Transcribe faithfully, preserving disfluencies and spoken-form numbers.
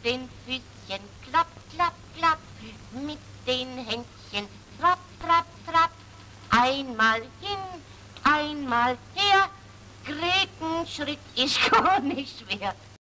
den Füßchen, klapp, klapp, klapp, mit den Händchen, trapp, trapp, trapp, einmal hin, einmal her, Gretenschritt ist gar nicht schwer.